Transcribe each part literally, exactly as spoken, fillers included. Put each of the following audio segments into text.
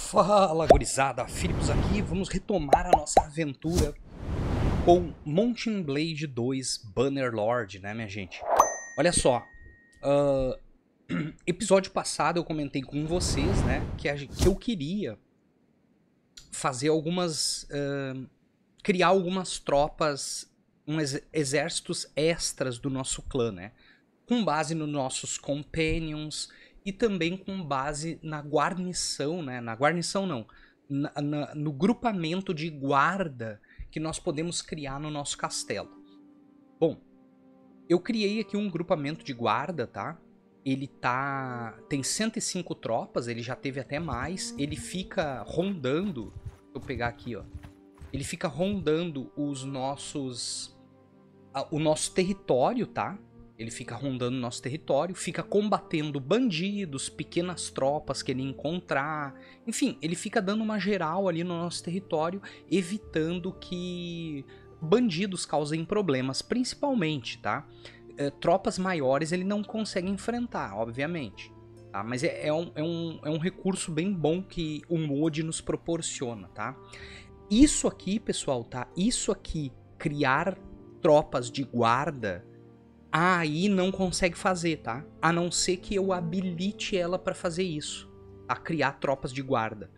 Fala, gurizada, Philips aqui, vamos retomar a nossa aventura com Mountain Blade dois Bannerlord, né, minha gente? Olha só, uh, episódio passado eu comentei com vocês, né, que, a, que eu queria fazer algumas, uh, criar algumas tropas, um ex exércitos extras do nosso clã, né, com base nos nossos companions e também com base na guarnição, né? Na guarnição não, na, na, no grupamento de guarda que nós podemos criar no nosso castelo. Bom, eu criei aqui um grupamento de guarda, tá? Ele tá tem cento e cinco tropas, ele já teve até mais. Ele fica rondando, vou pegar aqui, ó. Ele fica rondando os nossos, o nosso território, tá? Ele fica rondando nosso território, fica combatendo bandidos, pequenas tropas que ele encontrar. Enfim, ele fica dando uma geral ali no nosso território, evitando que bandidos causem problemas, principalmente, tá? É, tropas maiores ele não consegue enfrentar, obviamente. Tá? Mas é, é, um, é, um, é um recurso bem bom que o mod nos proporciona, tá? Isso aqui, pessoal, tá? Isso aqui, criar tropas de guarda, aí não consegue fazer, tá? A não ser que eu habilite ela para fazer isso, a criar tropas de guarda.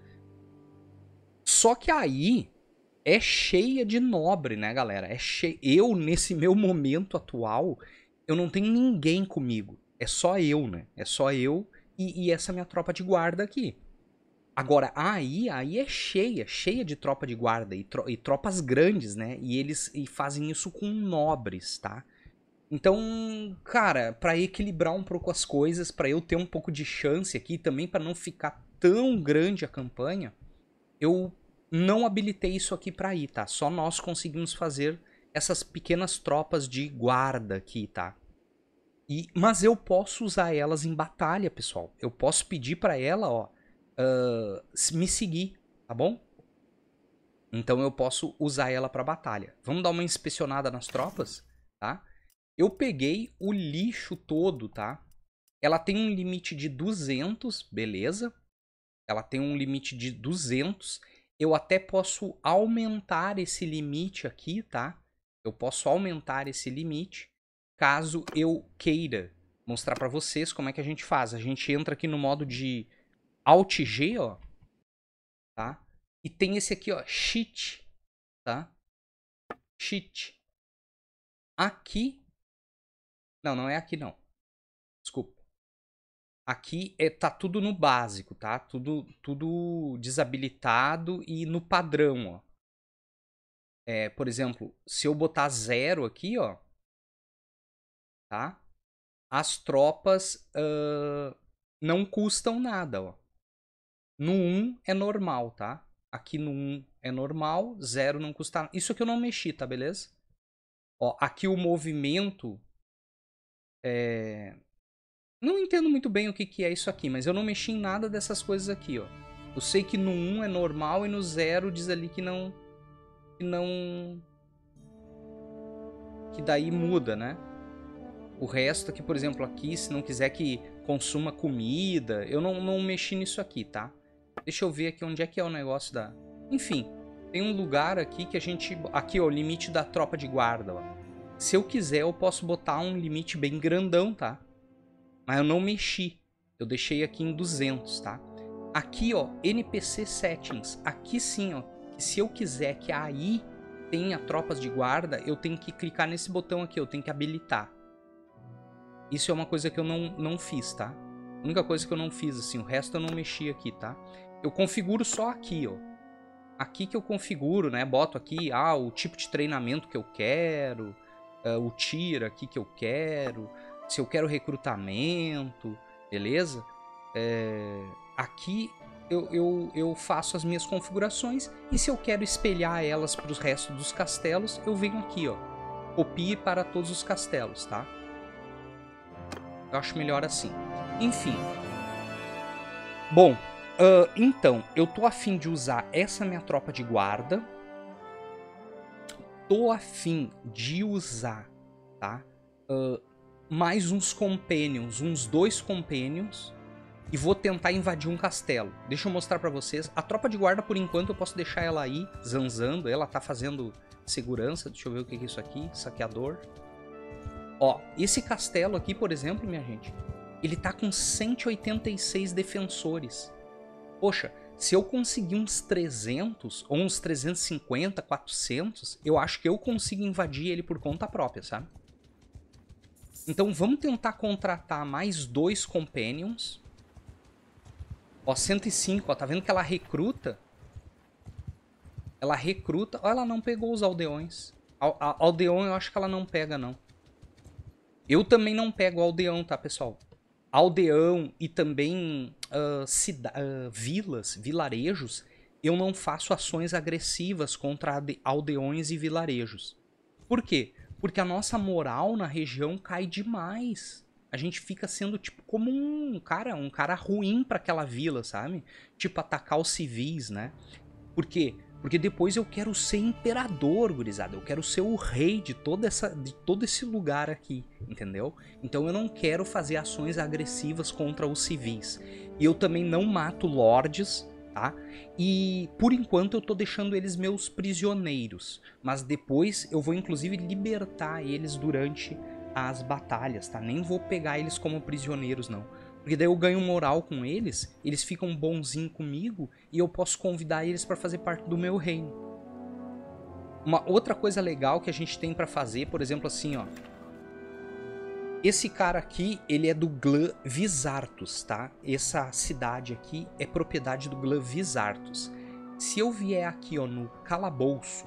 Só que aí é cheia de nobre, né, galera? É cheia. Eu, nesse meu momento atual, eu não tenho ninguém comigo. É só eu, né? É só eu e, e essa minha tropa de guarda aqui. Agora, aí, aí é cheia, cheia de tropa de guarda e, tro e tropas grandes, né? E eles e fazem isso com nobres, tá? Então, cara, para equilibrar um pouco as coisas, para eu ter um pouco de chance aqui, também para não ficar tão grande a campanha, eu não habilitei isso aqui para ir, tá? Só nós conseguimos fazer essas pequenas tropas de guarda aqui, tá? E, mas eu posso usar elas em batalha, pessoal. Eu posso pedir para ela, ó, uh, me seguir, tá bom? Então eu posso usar ela para batalha. Vamos dar uma inspecionada nas tropas, tá? Eu peguei o lixo todo, tá? Ela tem um limite de duzentos, beleza? Ela tem um limite de duzentos. Eu até posso aumentar esse limite aqui, tá? Eu posso aumentar esse limite caso eu queira mostrar para vocês como é que a gente faz. A gente entra aqui no modo de Alt G, ó, tá? E tem esse aqui, ó, Cheat, tá? Cheat. Aqui... Não, não é aqui não. Desculpa. Aqui é, tá tudo no básico, tá? Tudo, tudo desabilitado e no padrão, ó. É, por exemplo, se eu botar zero aqui, ó, tá? As tropas uh, não custam nada, ó. No um é normal, tá? Aqui no um é normal, zero não custa nada. Isso aqui eu não mexi, tá, beleza? Ó, aqui o movimento é... Não entendo muito bem o que, que é isso aqui, mas eu não mexi em nada dessas coisas aqui, ó. Eu sei que no um é normal e no zero diz ali que não... Que não... Que daí muda, né? O resto aqui, por exemplo, aqui, se não quiser que consuma comida, eu não, não mexi nisso aqui, tá? Deixa eu ver aqui onde é que é o negócio da... Enfim, tem um lugar aqui que a gente... Aqui, ó, o limite da tropa de guarda, ó. Se eu quiser, eu posso botar um limite bem grandão, tá? Mas eu não mexi. Eu deixei aqui em duzentos, tá? Aqui, ó, N P C Settings. Aqui sim, ó. Que se eu quiser que aí tenha tropas de guarda, eu tenho que clicar nesse botão aqui. Eu tenho que habilitar. Isso é uma coisa que eu não, não fiz, tá? A única coisa que eu não fiz, assim. O resto eu não mexi aqui, tá? Eu configuro só aqui, ó. Aqui que eu configuro, né? Boto aqui, ah, o tipo de treinamento que eu quero. Uh, o tier aqui que eu quero. Se eu quero recrutamento, beleza? É, aqui eu, eu, eu faço as minhas configurações e se eu quero espelhar elas para os restos dos castelos, eu venho aqui, ó, copie para todos os castelos, tá? Eu acho melhor assim. Enfim. Bom, uh, então, eu tô a fim de usar essa minha tropa de guarda. Tô a fim de usar, tá? Uh, mais uns companions, uns dois companions, e vou tentar invadir um castelo. Deixa eu mostrar pra vocês. A tropa de guarda, por enquanto, eu posso deixar ela aí, zanzando. Ela tá fazendo segurança. Deixa eu ver o que é isso aqui. Saqueador. Ó, esse castelo aqui, por exemplo, minha gente, ele tá com cento e oitenta e seis defensores. Poxa, se eu conseguir uns trezentos, ou uns trezentos e cinquenta, quatrocentos, eu acho que eu consigo invadir ele por conta própria, sabe? Então vamos tentar contratar mais dois Companions. Ó, cento e cinco, ó, tá vendo que ela recruta? Ela recruta... Ó, ela não pegou os aldeões. A, a, aldeão eu acho que ela não pega, não. Eu também não pego aldeão, tá, pessoal? Aldeão e também uh, cida uh, vilas, vilarejos, eu não faço ações agressivas contra aldeões e vilarejos. Por quê? Porque a nossa moral na região cai demais. A gente fica sendo tipo como um cara, um cara ruim para aquela vila, sabe? Tipo atacar os civis, né? Por quê? Porque depois eu quero ser imperador, gurizada. Eu quero ser o rei de, toda essa, de todo esse lugar aqui, entendeu? Então eu não quero fazer ações agressivas contra os civis. E eu também não mato lords, tá? E por enquanto eu tô deixando eles meus prisioneiros. Mas depois eu vou inclusive libertar eles durante as batalhas, tá? Nem vou pegar eles como prisioneiros, não. Porque daí eu ganho moral com eles, eles ficam bonzinhos comigo e eu posso convidar eles para fazer parte do meu reino. Uma outra coisa legal que a gente tem para fazer, por exemplo, assim, ó. Esse cara aqui, ele é do clã Vizartus, tá? Essa cidade aqui é propriedade do clã Vizartus. Se eu vier aqui, ó, no calabouço,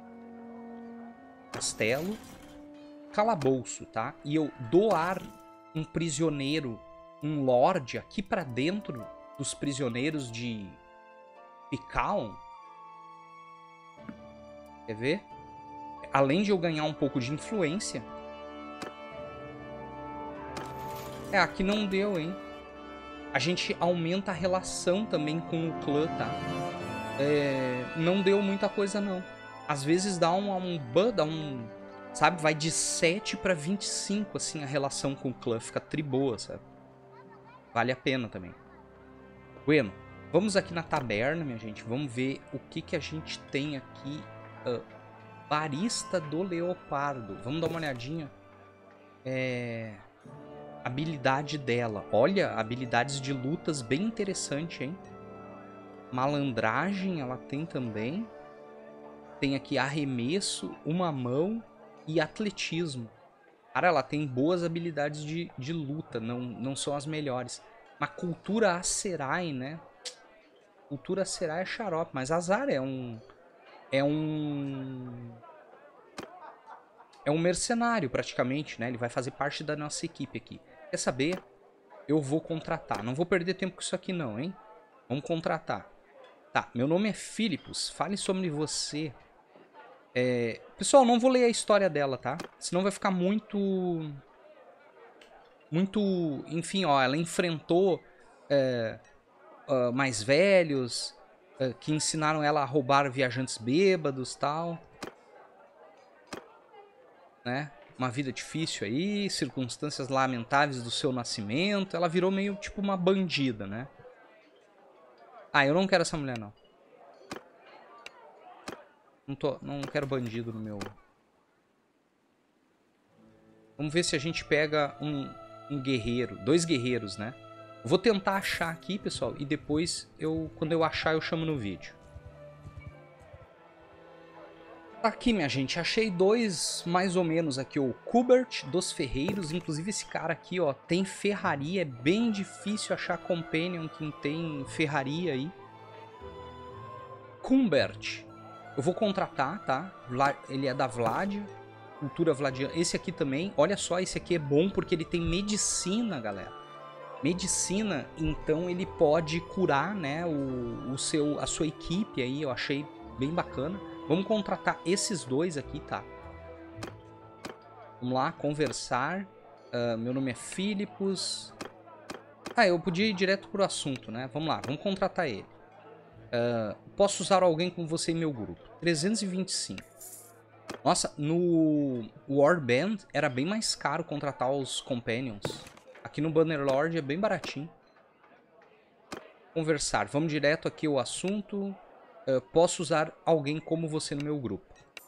castelo, calabouço, tá? E eu doar um prisioneiro, um lord aqui pra dentro dos prisioneiros de Picaon. Quer ver? Além de eu ganhar um pouco de influência. É, aqui não deu, hein? A gente aumenta a relação também com o clã, tá? É, não deu muita coisa, não. Às vezes dá um, um ban, dá um... Sabe? Vai de sete pra vinte e cinco, assim, a relação com o clã. Fica triboa, sabe? Vale a pena também. Bueno, vamos aqui na taberna, minha gente. Vamos ver o que, que a gente tem aqui. Uh, barista do Leopardo. Vamos dar uma olhadinha. É... Habilidade dela. Olha, habilidades de lutas bem interessante, hein? Malandragem ela tem também. Tem aqui arremesso, uma mão e atletismo. Cara, ela tem boas habilidades de, de luta, não, não são as melhores. Mas cultura Aserai, né? Cultura Aserai é xarope, mas azar é um... É um... É um mercenário, praticamente, né? Ele vai fazer parte da nossa equipe aqui. Quer saber? Eu vou contratar. Não vou perder tempo com isso aqui não, hein? Vamos contratar. Tá, meu nome é Philippus. Fale sobre você. É... Pessoal, não vou ler a história dela, tá? Senão vai ficar muito... Muito... Enfim, ó, ela enfrentou é, uh, mais velhos uh, que ensinaram ela a roubar viajantes bêbados e tal. Né? Uma vida difícil aí, circunstâncias lamentáveis do seu nascimento. Ela virou meio tipo uma bandida, né? Ah, eu não quero essa mulher, não. Não, tô, não quero bandido no meu... Vamos ver se a gente pega um, um guerreiro. Dois guerreiros, né? Eu vou tentar achar aqui, pessoal. E depois, eu, quando eu achar, eu chamo no vídeo. Tá aqui, minha gente. Achei dois, mais ou menos, aqui. O Kubert dos Ferreiros. Inclusive, esse cara aqui, ó, tem ferraria. É bem difícil achar companion que tem ferraria aí. Kumbert. Eu vou contratar, tá? Ele é da Vlad. Cultura Vladiana. Esse aqui também. Olha só, esse aqui é bom porque ele tem medicina, galera. Medicina, então ele pode curar, né, o, o seu, a sua equipe aí. Eu achei bem bacana. Vamos contratar esses dois aqui, tá? Vamos lá, conversar. Uh, meu nome é Philippus. Ah, eu podia ir direto pro assunto, né? Vamos lá, vamos contratar ele. Uh, posso usar alguém com você em meu grupo. trezentos e vinte e cinco. Nossa, no Warband era bem mais caro contratar os Companions. Aqui no Bannerlord é bem baratinho. Conversar. Vamos direto aqui ao assunto. Uh, posso usar alguém como você no meu grupo.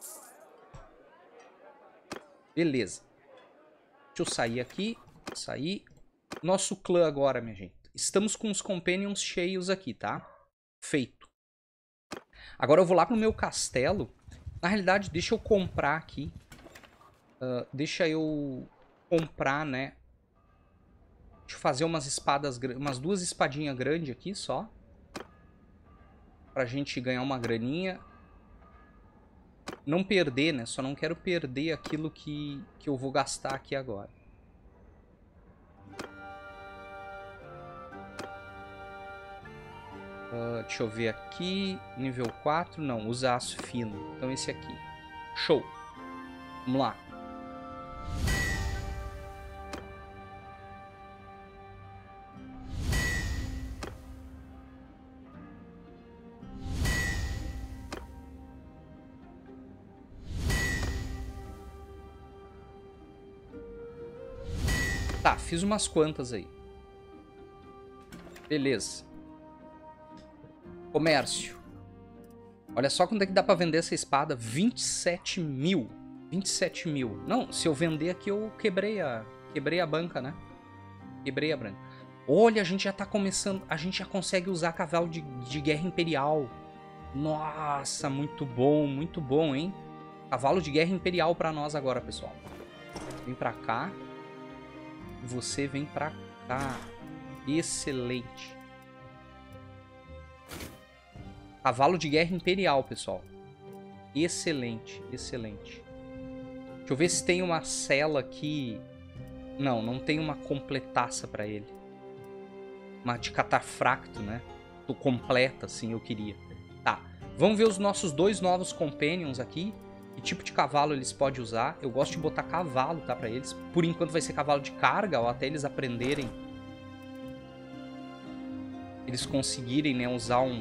Beleza. Deixa eu sair aqui. Sair. Nosso clã agora, minha gente. Estamos com os companions cheios aqui, tá? Feito. Agora eu vou lá pro meu castelo. Na realidade, deixa eu comprar aqui. Uh, deixa eu comprar, né? Deixa eu fazer umas espadas, umas duas espadinhas grandes aqui só. Pra gente ganhar uma graninha. Não perder, né? Só não quero perder aquilo que, que eu vou gastar aqui agora. Uh, deixa eu ver aqui. Nível quatro. Não, usa aço fino. Então esse aqui. Show. Vamos lá. Tá, fiz umas quantas aí. Beleza. Comércio. Olha só quanto é que dá pra vender essa espada. vinte e sete mil. vinte e sete mil. Não, se eu vender aqui eu quebrei a, quebrei a banca, né? Quebrei a banca. Olha, a gente já tá começando... A gente já consegue usar cavalo de, de guerra imperial. Nossa, muito bom, muito bom, hein? Cavalo de guerra imperial pra nós agora, pessoal. Vem pra cá. Você vem pra cá. Excelente. Cavalo de guerra imperial, pessoal. Excelente, excelente. Deixa eu ver se tem uma cela aqui. Não, não tem uma completaça pra ele. Uma de catafracto, né? Tô completa, assim, eu queria. Tá, vamos ver os nossos dois novos companions aqui. Que tipo de cavalo eles podem usar. Eu gosto de botar cavalo, tá, pra eles. Por enquanto vai ser cavalo de carga, ou até eles aprenderem. Eles conseguirem, né, usar um...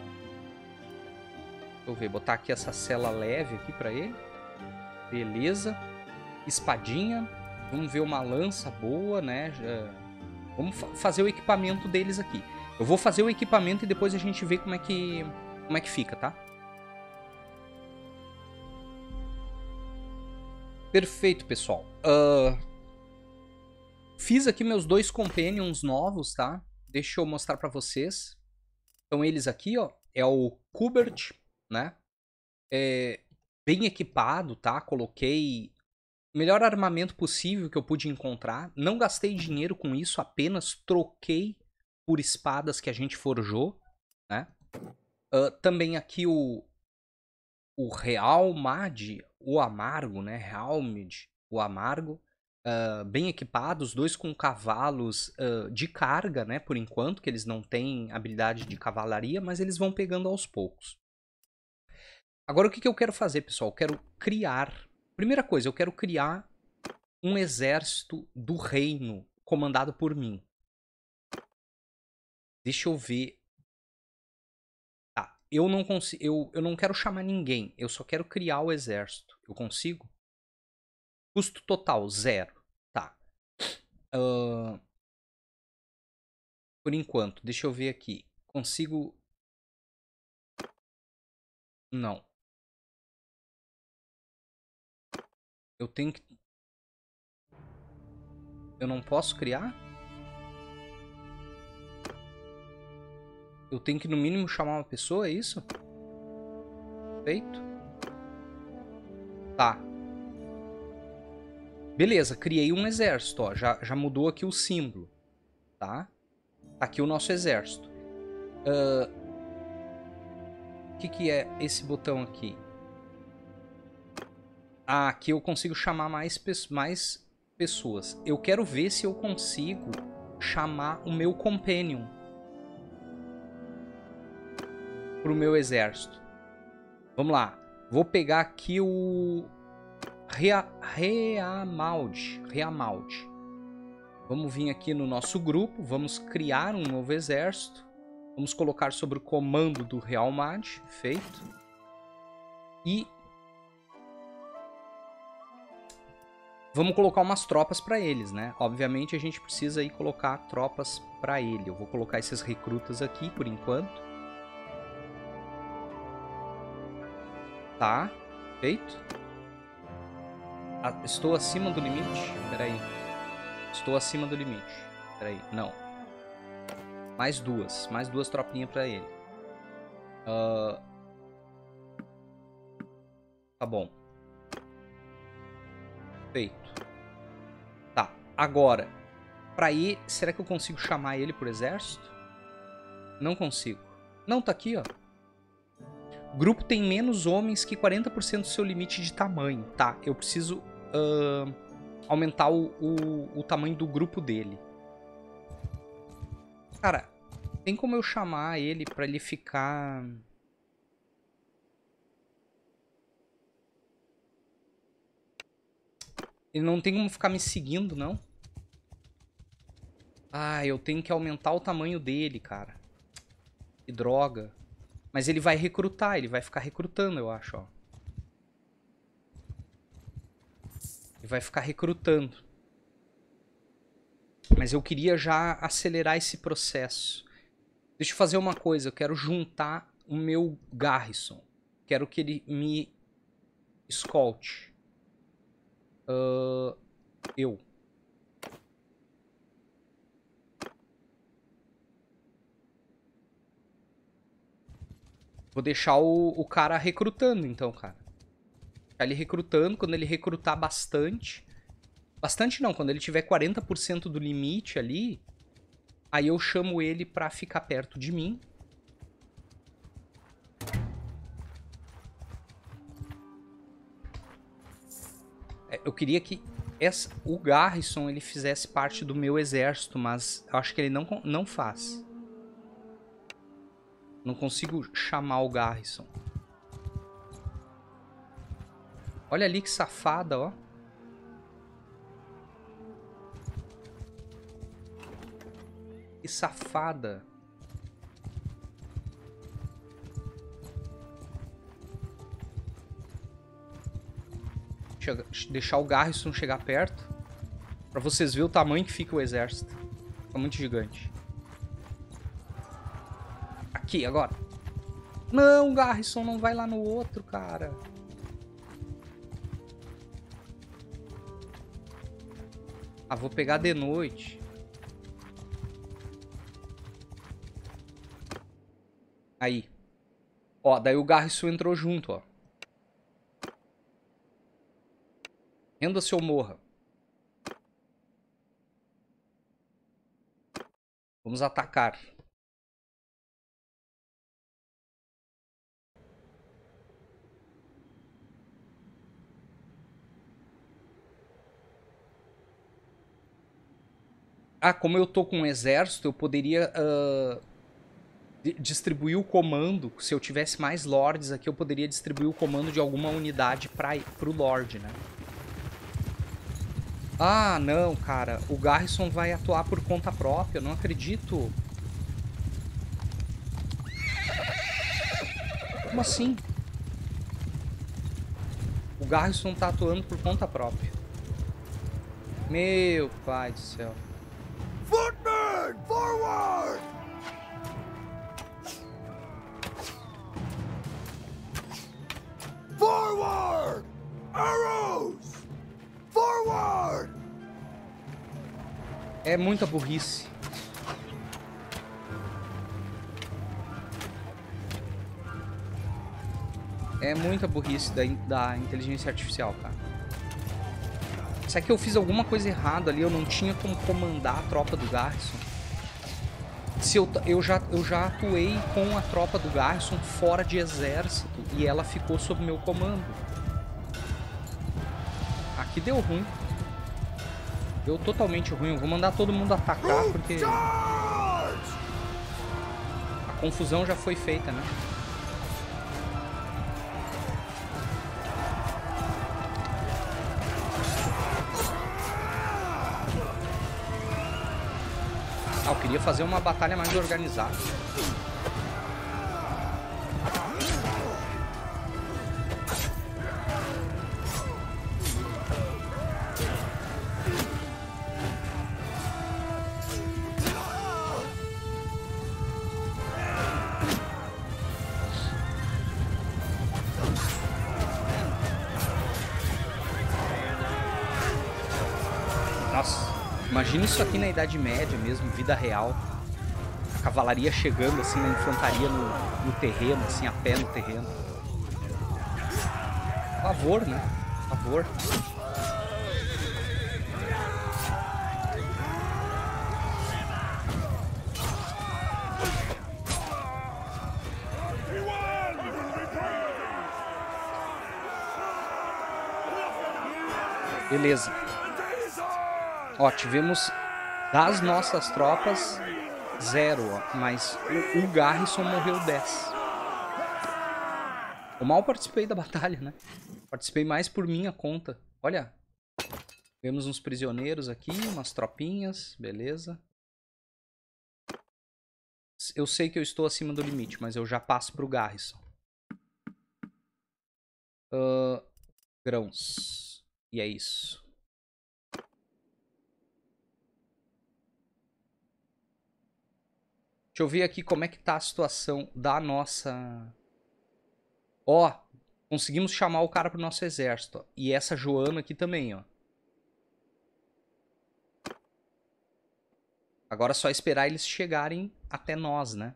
Deixa eu ver, botar aqui essa cela leve aqui pra ele. Beleza. Espadinha. Vamos ver uma lança boa, né. Já... Vamos fa fazer o equipamento deles aqui. Eu vou fazer o equipamento e depois a gente vê como é que, como é que fica, tá? Perfeito, pessoal. Uh, fiz aqui meus dois companions novos, tá? Deixa eu mostrar pra vocês. Então eles aqui, ó, é o Kubert, né? É bem equipado, tá? Coloquei o melhor armamento possível que eu pude encontrar. Não gastei dinheiro com isso, apenas troquei por espadas que a gente forjou, né? Uh, também aqui o o Realmad, o Amargo, né? Realmid, o Amargo, uh, bem equipados, dois com cavalos uh, de carga, né? Por enquanto, que eles não têm habilidade de cavalaria, mas eles vão pegando aos poucos. Agora, o que, que eu quero fazer, pessoal? Eu quero criar... Primeira coisa, eu quero criar um exército do reino comandado por mim. Deixa eu ver... Tá, eu não consigo... Eu, eu não quero chamar ninguém, eu só quero criar o exército. Eu consigo? Custo total, zero. Tá. Uh... Por enquanto, deixa eu ver aqui. Consigo... Não. Eu tenho que... Eu não posso criar? Eu tenho que, no mínimo, chamar uma pessoa, é isso? Feito. Tá. Beleza, criei um exército, ó. Já, já mudou aqui o símbolo. Tá? Tá aqui o nosso exército. O uh, que, que é esse botão aqui? Ah, aqui eu consigo chamar mais, pe mais pessoas. Eu quero ver se eu consigo chamar o meu companion pro meu exército. Vamos lá. Vou pegar aqui o Rea Reamald. Reamald. Vamos vir aqui no nosso grupo. Vamos criar um novo exército. Vamos colocar sobre o comando do Realmad. Feito. E... Vamos colocar umas tropas pra eles, né? Obviamente a gente precisa aí colocar tropas pra ele. Eu vou colocar esses recrutas aqui por enquanto. Tá, feito. Ah, estou acima do limite? Peraí. Estou acima do limite. Peraí, não. Mais duas. Mais duas tropinhas pra ele. Uh... Tá bom. Feito. Tá, agora. Pra ir, será que eu consigo chamar ele pro exército? Não consigo. Não, tá aqui, ó. O grupo tem menos homens que quarenta por cento do seu limite de tamanho. Tá, eu preciso uh, aumentar o, o, o tamanho do grupo dele. Cara, tem como eu chamar ele pra ele ficar... Ele não tem como ficar me seguindo, não? Ah, eu tenho que aumentar o tamanho dele, cara. Que droga. Mas ele vai recrutar, ele vai ficar recrutando, eu acho, ó. Ele vai ficar recrutando. Mas eu queria já acelerar esse processo. Deixa eu fazer uma coisa, eu quero juntar o meu Garrison. Quero que ele me escolte. Uh, eu. Vou deixar o, o cara recrutando, então, cara. Deixar ele recrutando. Quando ele recrutar bastante... Bastante não, quando ele tiver quarenta por cento do limite ali... Aí eu chamo ele pra ficar perto de mim. É, eu queria que essa, o Garrison ele fizesse parte do meu exército, mas eu acho que ele não, não faz. Não consigo chamar o Garrison. Olha ali que safada, ó. Que safada. Chega, deixar o Garrison chegar perto. Pra vocês verem o tamanho que fica o exército. Fica muito gigante. Aqui, agora. Não, Garrison, não vai lá no outro, cara. Ah, vou pegar de noite. Aí. Ó, daí o Garrison entrou junto, ó. Renda-se ou morra. Vamos atacar. Ah, como eu tô com um exército, eu poderia uh, distribuir o comando. Se eu tivesse mais lords aqui, eu poderia distribuir o comando de alguma unidade para pro lord, né? Ah, não, cara. O Garrison vai atuar por conta própria. Eu não acredito. Como assim? O Garrison tá atuando por conta própria. Meu pai do céu. Footmen, forward! Forward! Arrows! Forward! É muita burrice. É muita burrice da, da inteligência artificial, cara. Será que eu fiz alguma coisa errada ali? Eu não tinha como comandar a tropa do Garrison. Se eu, eu, já, eu já atuei com a tropa do Garrison fora de exército e ela ficou sob meu comando. Aqui deu ruim. Deu totalmente ruim. Eu vou mandar todo mundo atacar porque a confusão já foi feita, né? Ah, eu queria fazer uma batalha mais organizada. Imagina isso aqui na Idade Média mesmo, vida real. A cavalaria chegando assim na infantaria no, no terreno, assim, a pé no terreno. Por favor, né? Por favor. Beleza. Ó, tivemos das nossas tropas zero, ó, mas o, o Garrison morreu dez. Eu mal participei da batalha, né? Participei mais por minha conta. Olha, vemos uns prisioneiros aqui, umas tropinhas, beleza. Eu sei que eu estou acima do limite, mas eu já passo pro Garrison. Uh, grãos. E é isso. Deixa eu ver aqui como é que tá a situação da nossa... Ó, conseguimos chamar o cara pro nosso exército. Ó. E essa Joana aqui também, ó. Agora é só esperar eles chegarem até nós, né?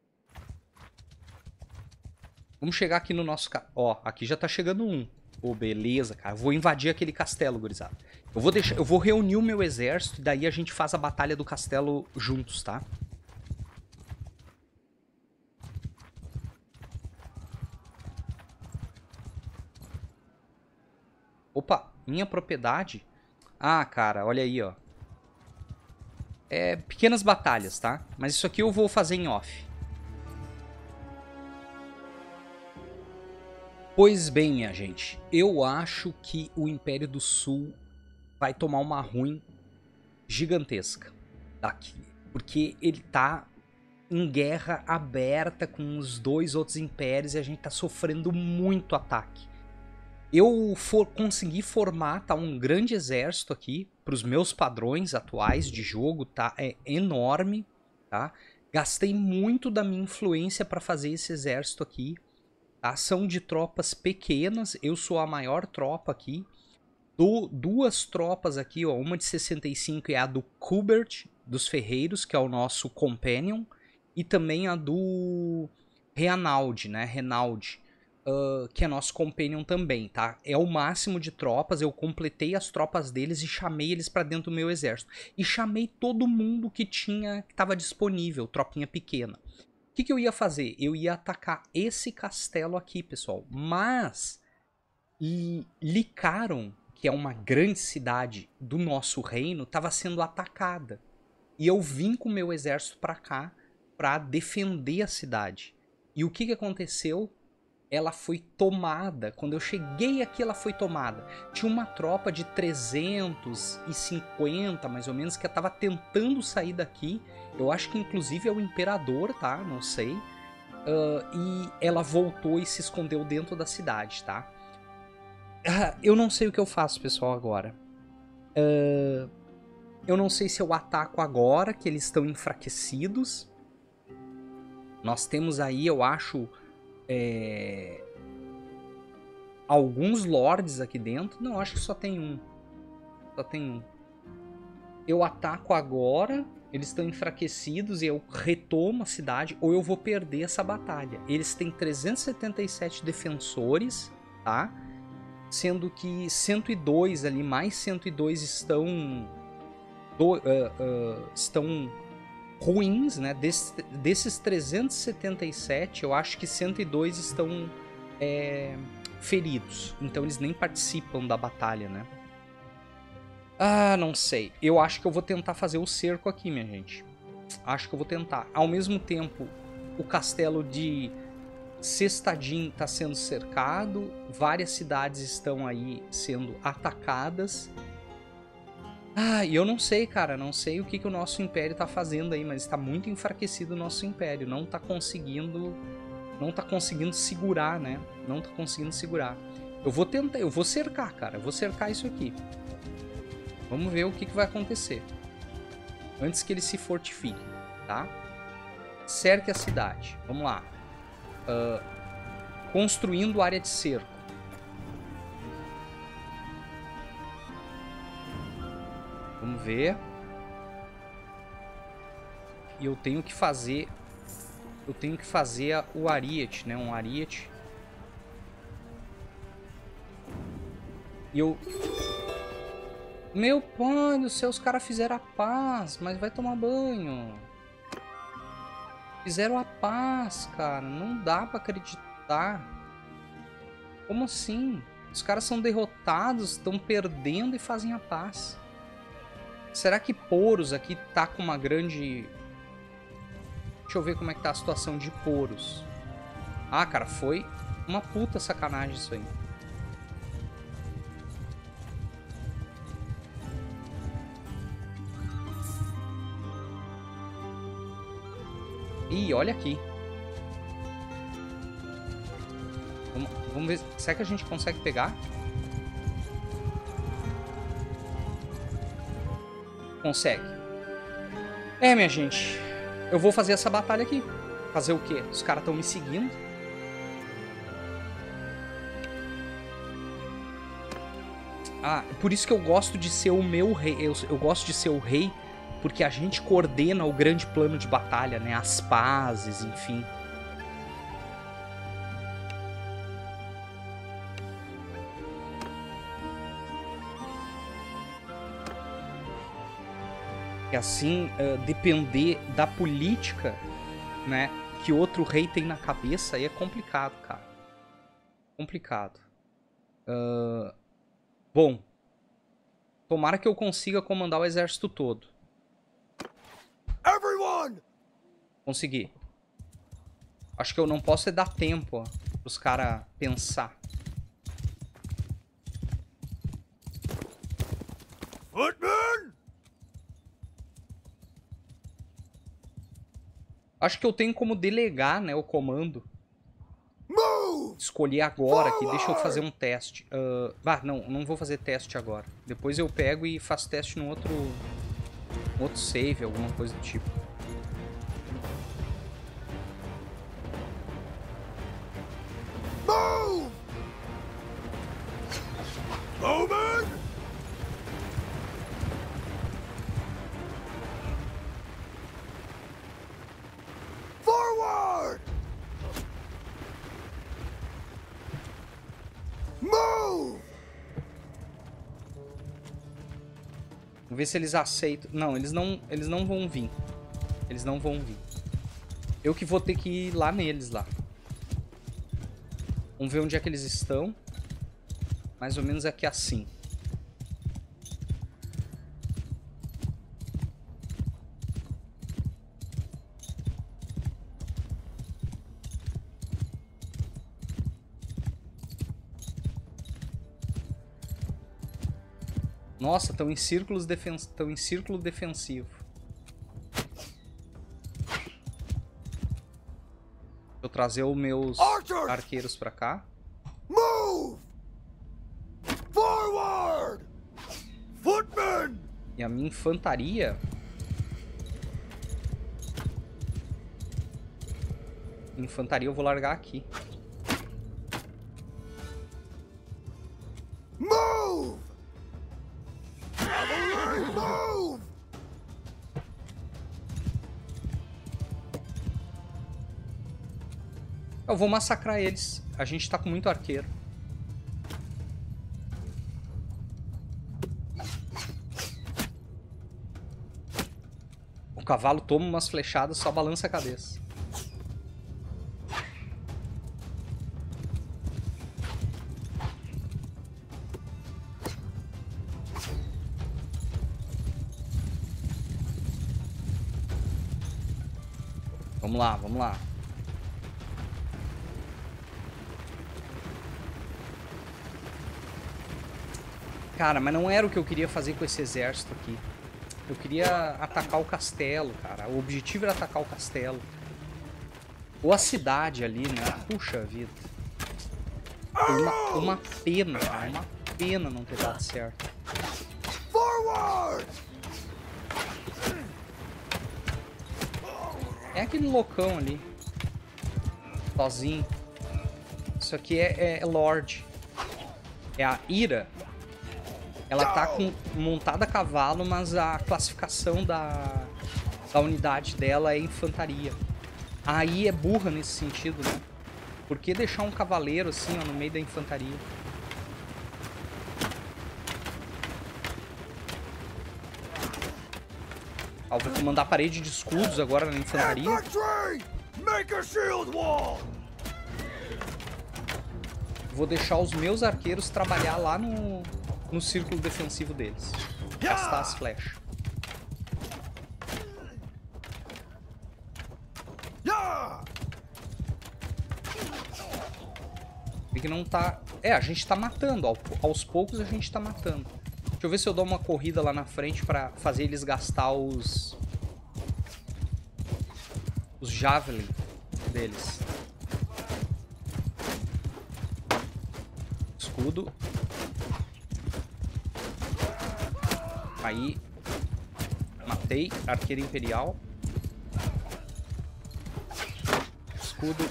Vamos chegar aqui no nosso... Ó, aqui já tá chegando um. Pô, beleza, cara. Eu vou invadir aquele castelo, gurizada. Eu vou deixar... Eu vou reunir o meu exército e daí a gente faz a batalha do castelo juntos, tá? Opa, minha propriedade? Ah, cara, olha aí, ó. É pequenas batalhas, tá? Mas isso aqui eu vou fazer em off. Pois bem, minha gente. Eu acho que o Império do Sul vai tomar uma ruim gigantesca daqui. Porque ele tá em guerra aberta com os dois outros impérios e a gente tá sofrendo muito ataque. Eu for, consegui formar tá, um grande exército aqui, para os meus padrões atuais de jogo, tá? É enorme, tá? Gastei muito da minha influência para fazer esse exército aqui, tá? São de tropas pequenas, eu sou a maior tropa aqui. Do, duas tropas aqui, ó, uma de sessenta e cinco é a do Kubert, dos Ferreiros, que é o nosso Companion, e também a do Reanald, né? Renald. Uh, que é nosso companion também, tá? É o máximo de tropas, eu completei as tropas deles e chamei eles pra dentro do meu exército. E chamei todo mundo que tinha, que tava disponível, tropinha pequena. O que, que eu ia fazer? Eu ia atacar esse castelo aqui, pessoal. Mas, Licaron, que é uma grande cidade do nosso reino, tava sendo atacada. E eu vim com o meu exército pra cá, pra defender a cidade. E o que, que aconteceu? Ela foi tomada, quando eu cheguei aqui ela foi tomada. Tinha uma tropa de trezentos e cinquenta, mais ou menos, que estava tentando sair daqui. Eu acho que inclusive é o imperador, tá? Não sei. Uh, e ela voltou e se escondeu dentro da cidade, tá? Uh, eu não sei o que eu faço, pessoal, agora. Uh, eu não sei se eu ataco agora, que eles estão enfraquecidos. Nós temos aí, eu acho... É... alguns lords aqui dentro. Não, acho que só tem um. Só tem um. Eu ataco agora. Eles estão enfraquecidos e eu retomo a cidade. Ou eu vou perder essa batalha. Eles têm trezentos e setenta e sete defensores, tá? Sendo que cento e dois ali, mais cento e dois estão... Do, uh, uh, estão... ruins, né? Des, desses trezentos e setenta e sete, eu acho que cento e dois estão é, feridos. Então eles nem participam da batalha, né? Ah, não sei. Eu acho que eu vou tentar fazer o cerco aqui, minha gente. Acho que eu vou tentar. Ao mesmo tempo, o castelo de Cestadin está sendo cercado. Várias cidades estão aí sendo atacadas. Ah, e eu não sei, cara, não sei o que, que o nosso império tá fazendo aí, mas está muito enfraquecido o nosso império, não tá conseguindo, não tá conseguindo segurar, né? Não tá conseguindo segurar. Eu vou tentar, eu vou cercar, cara, eu vou cercar isso aqui. Vamos ver o que, que vai acontecer. Antes que eles se fortifiquem, tá? Cerque a cidade, vamos lá. Uh, construindo área de cerco. Vamos ver. E eu tenho que fazer... Eu tenho que fazer o Ariete, né? Um Ariete. E eu... Meu pai do céu, os caras fizeram a paz, mas vai tomar banho. Fizeram a paz, cara. Não dá pra acreditar. Como assim? Os caras são derrotados, estão perdendo e fazem a paz. Será que Poros aqui tá com uma grande... Deixa eu ver como é que tá a situação de Poros. Ah, cara, foi uma puta sacanagem isso aí. Ih, olha aqui. Vamos, vamos ver. Será que a gente consegue pegar? Consegue. É, minha gente. Eu vou fazer essa batalha aqui. Fazer o quê? Os caras estão me seguindo. Ah, por isso que eu gosto de ser o meu rei. Eu, eu gosto de ser o rei porque a gente coordena o grande plano de batalha, né? As pazes, enfim. E assim, uh, depender da política, né, que outro rei tem na cabeça, aí é complicado, cara. Complicado. Uh, bom, tomara que eu consiga comandar o exército todo. Everyone! Consegui. Acho que eu não posso é dar tempo, ó, pros caras pensar. Footman! Acho que eu tenho como delegar, né, o comando. Move! Escolher agora aqui. Deixa eu fazer um teste. Uh, ah, não, não vou fazer teste agora. Depois eu pego e faço teste no outro, outro save, alguma coisa do tipo. Move! Bowman! Forward! Move! Vamos ver se eles aceitam. Não, eles não, eles não vão vir. Eles não vão vir. Eu que vou ter que ir lá neles, lá. Vamos ver onde é que eles estão. Mais ou menos aqui assim. Nossa, estão em círculos defen... estão em círculo defensivo. Vou trazer os meus Archers! arqueiros pra cá. Move! Forward! Footman! E a minha infantaria... Infantaria eu vou largar aqui. Move! Cavalry, move! Eu vou massacrar eles. A gente tá com muito arqueiro. O cavalo toma umas flechadas, só balança a cabeça. Vamos lá, vamos lá. Cara, mas não era o que eu queria fazer com esse exército aqui. Eu queria atacar o castelo, cara. O objetivo era atacar o castelo. Ou a cidade ali, né? Puxa vida. Foi uma, uma pena, cara. Uma pena não ter dado certo. Forward! É aquele loucão ali. Sozinho. Isso aqui é, é Lorde. É a Ira. Ela tá com, montada a cavalo, mas a classificação da, da unidade dela é infantaria. Aí é burra nesse sentido, né? Por que deixar um cavaleiro assim, ó, no meio da infantaria? Ah, vou mandar parede de escudos agora na infantaria. Vou deixar os meus arqueiros trabalhar lá no, no círculo defensivo deles. Gastar as flechas. Vê que não tá... É, a gente tá matando. Aos poucos a gente tá matando. Deixa eu ver se eu dou uma corrida lá na frente pra fazer eles gastar os... Os javelin deles. Escudo. Aí. Matei. Arqueiro imperial. Escudo.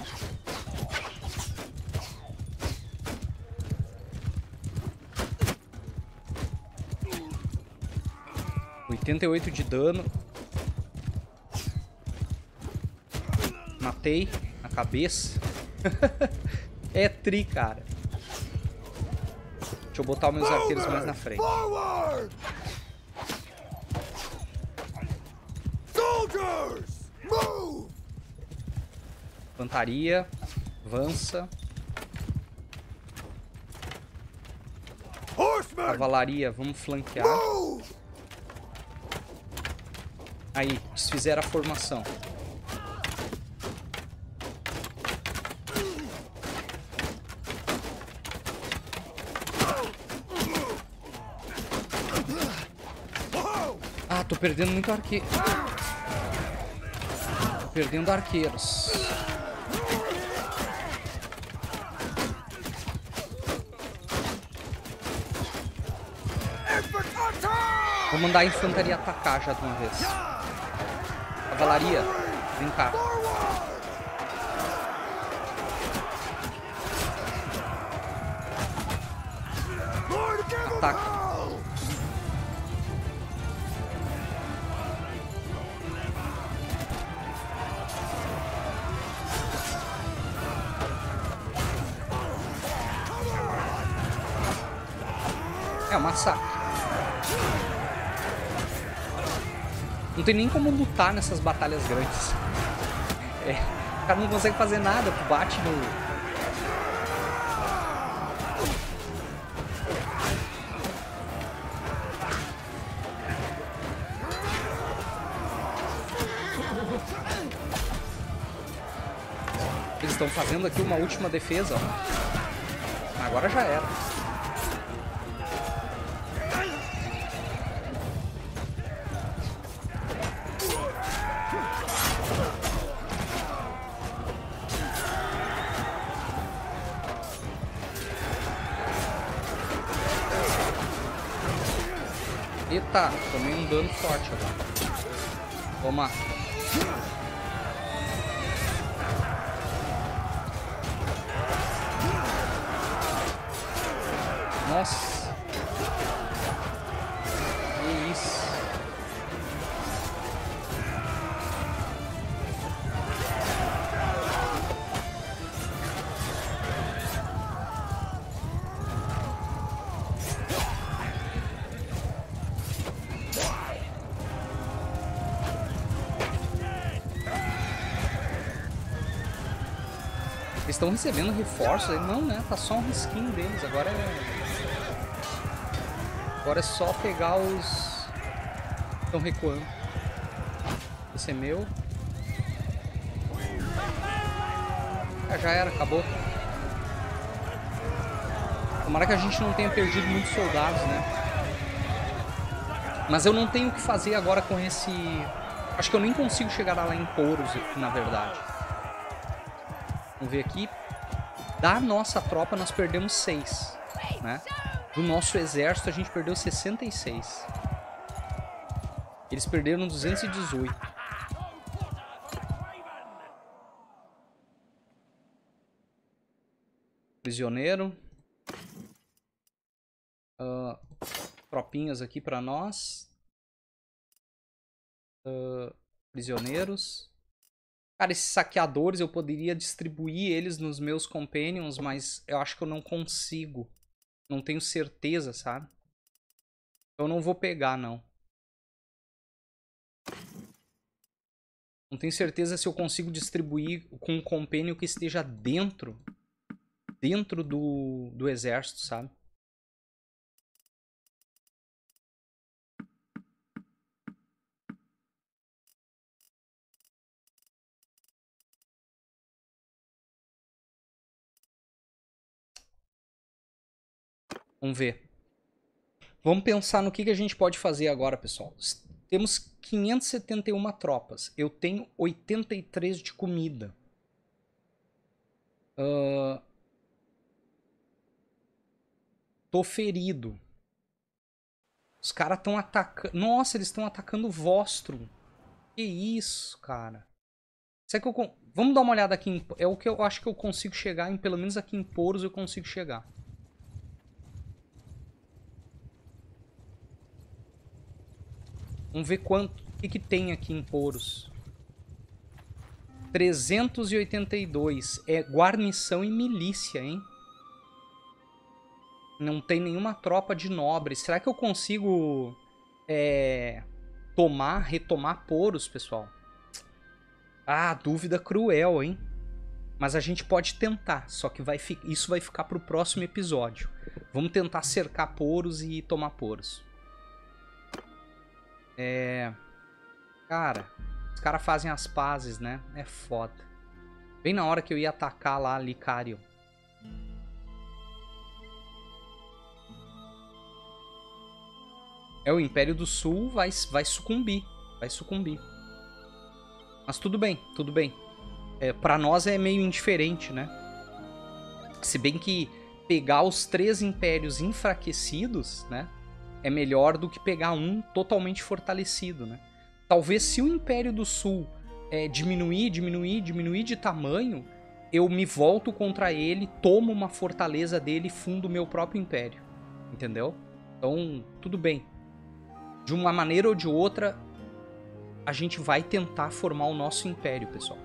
oitenta e oito de dano. Matei na cabeça. É tri, cara. Deixa eu botar os meus arqueiros mais na frente. Infantaria. Avança. Cavalaria, vamos flanquear. Aí, desfizeram a formação. Ah, tô perdendo muito arqueiro. Tô perdendo arqueiros. Vou mandar a infantaria atacar já de uma vez. Cavalaria, vem cá. Ataca. É um massacre. Não tem nem como lutar nessas batalhas grandes. É, o cara não consegue fazer nada, tu bate no... Eles estão fazendo aqui uma última defesa, ó. Agora já era. Eita, tomei um dano forte agora. Toma. Nossa. Que isso. Eles estão recebendo reforços? Não, né? Tá só um risquinho deles. Agora é... Agora é só pegar os... Estão recuando. Esse é meu. Ah, já era, acabou. Tomara que a gente não tenha perdido muitos soldados, né? Mas eu não tenho o que fazer agora com esse... Acho que eu nem consigo chegar lá em Poros, na verdade. Vamos ver aqui. Da nossa tropa nós perdemos seis, né? Do nosso exército a gente perdeu sessenta e seis. Eles perderam duzentos e dezoito. Prisioneiro. Uh, tropinhas aqui pra nós. Uh, Prisioneiros. Cara, esses saqueadores eu poderia distribuir eles nos meus companions, mas eu acho que eu não consigo. Não tenho certeza, sabe? Eu não vou pegar, não. Não tenho certeza se eu consigo distribuir com um companion que esteja dentro. Dentro do, do exército, sabe? Vamos ver. Vamos pensar no que, que a gente pode fazer agora, pessoal. Temos quinhentas e setenta e uma tropas. Eu tenho oitenta e três de comida. Uh... Tô ferido. Os caras estão atacando... Nossa, eles estão atacando o Vostrum. Que isso, cara. Será que eu... Vamos dar uma olhada aqui. Em... É o que eu acho que eu consigo chegar. Em... Pelo menos aqui em Poros eu consigo chegar. Vamos ver quanto... O que, que tem aqui em Poros. trezentos e oitenta e dois. É guarnição e milícia, hein? Não tem nenhuma tropa de nobres. Será que eu consigo... É... Tomar, retomar Poros, pessoal? Ah, dúvida cruel, hein? Mas a gente pode tentar. Só que vai fi... isso vai ficar pro próximo episódio. Vamos tentar cercar Poros e tomar Poros. É... Cara, os caras fazem as pazes, né? É foda. Bem na hora que eu ia atacar lá Licário. É, o Império do Sul vai, vai sucumbir. Vai sucumbir. Mas tudo bem, tudo bem. É, pra nós é meio indiferente, né? Se bem que pegar os três impérios enfraquecidos, né? É melhor do que pegar um totalmente fortalecido, né? Talvez se o Império do Sul é, diminuir, diminuir, diminuir de tamanho, eu me volto contra ele, tomo uma fortaleza dele e fundo o meu próprio império. Entendeu? Então, tudo bem. De uma maneira ou de outra, a gente vai tentar formar o nosso império, pessoal.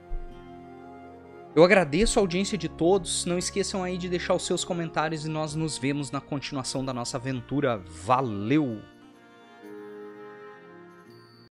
Eu agradeço a audiência de todos. Não esqueçam aí de deixar os seus comentários e nós nos vemos na continuação da nossa aventura. Valeu!